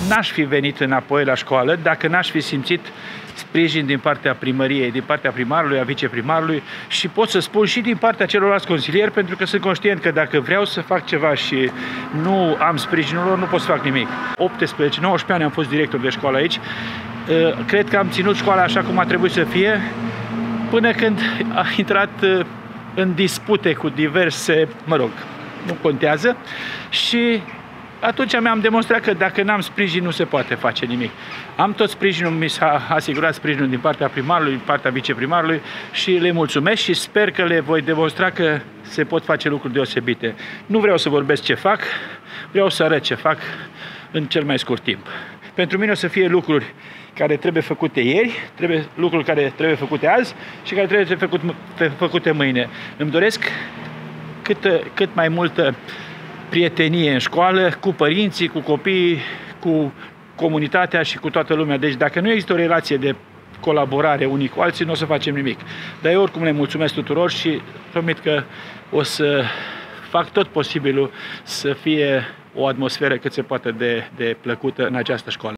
n-aș fi venit înapoi la școală dacă n-aș fi simțit sprijin din partea primăriei, din partea primarului, a viceprimarului și pot să spun și din partea celorlalți consilieri, pentru că sunt conștient că dacă vreau să fac ceva și nu am sprijinul lor, nu pot să fac nimic. 18-19 ani am fost director de școală aici. Cred că am ținut școala așa cum a trebuit să fie, până când a intrat în dispute cu diverse, nu contează, și atunci mi-am demonstrat că dacă n-am sprijin nu se poate face nimic. Am tot sprijinul, mi s-a asigurat sprijinul din partea primarului, din partea viceprimarului și le mulțumesc și sper că le voi demonstra că se pot face lucruri deosebite. Nu vreau să vorbesc ce fac, vreau să arăt ce fac în cel mai scurt timp. Pentru mine o să fie lucruri care trebuie făcute ieri, lucruri care trebuie făcute azi și care trebuie făcute mâine. Îmi doresc cât mai multă prietenie în școală, cu părinții, cu copiii, cu comunitatea și cu toată lumea. Deci dacă nu există o relație de colaborare unii cu alții, nu o să facem nimic. Dar eu oricum le mulțumesc tuturor și promit că o să fac tot posibilul să fie o atmosferă cât se poate de plăcută în această școală.